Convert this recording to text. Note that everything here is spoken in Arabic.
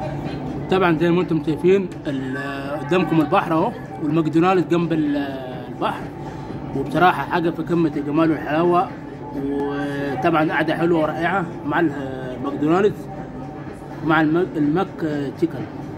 طبعا زي ما انتم شايفين قدامكم البحر اهو، والماكدونالدز جنب البحر، وبصراحه حاجه في قمه الجمال والحلاوه. وطبعا قعده حلوه ورائعه مع الماكدونالدز مع الماك تشيكن.